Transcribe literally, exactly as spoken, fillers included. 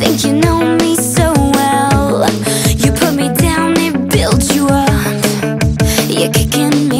think you know me so well. You put me down, it builds you up. You're kicking me